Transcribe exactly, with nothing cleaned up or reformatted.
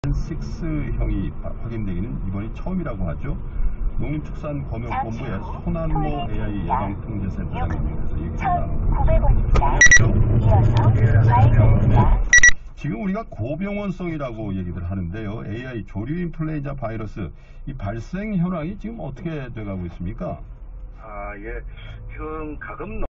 육형이 확인되기는 이번이 처음이라고 하죠. 농림축산검역본부의 손한모 에이아이 예방통제센터장님께서 얘기를 나누고 있습니다. 지금 우리가 고병원성이라고 얘기를 하는데요. 에이아이 조류 인플루엔자 바이러스 이 발생 현황이 지금 어떻게 돼가고 있습니까? 아, 예. 지금 가금